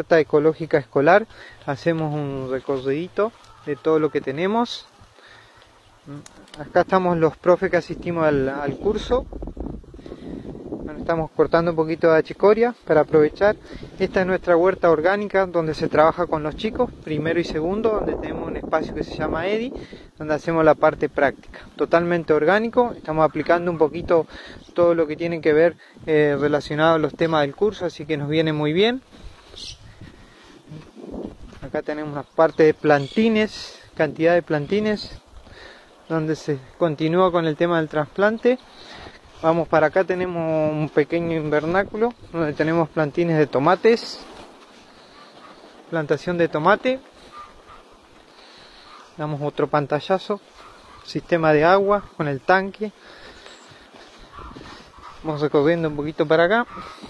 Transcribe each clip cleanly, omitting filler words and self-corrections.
huerta ecológica escolar. Hacemos un recorridito de todo lo que tenemos. Acá estamos los profes que asistimos al curso. Bueno, estamos cortando un poquito de achicoria para aprovechar. Esta es nuestra huerta orgánica donde se trabaja con los chicos, primero y segundo, donde tenemos un espacio que se llama EDI, donde hacemos la parte práctica. Totalmente orgánico, estamos aplicando un poquito todo lo que tiene que ver relacionado a los temas del curso, así que nos viene muy bien. Acá tenemos una parte de plantines, cantidad de plantines, donde se continúa con el tema del trasplante. Vamos para acá, tenemos un pequeño invernáculo donde tenemos plantines de tomates, plantación de tomate. Damos otro pantallazo, sistema de agua con el tanque. Vamos recorriendo un poquito para acá.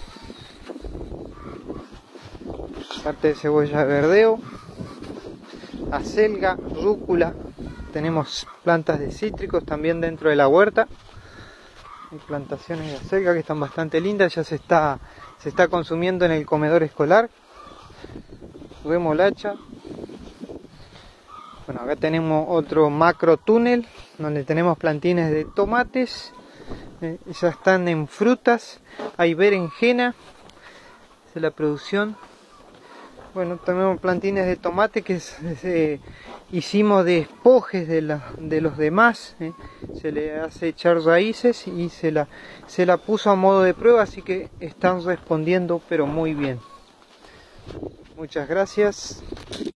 Parte de cebolla de verdeo, acelga, rúcula. Tenemos plantas de cítricos también dentro de la huerta. Hay plantaciones de acelga que están bastante lindas, ya se está consumiendo en el comedor escolar. Remolacha. Bueno, acá tenemos otro macro túnel donde tenemos plantines de tomates, ya están en frutas. Hay berenjena, esa es la producción. Bueno, tenemos plantines de tomate que hicimos de espojes de los demás. Se le hace echar raíces y se la puso a modo de prueba, así que están respondiendo pero muy bien. Muchas gracias.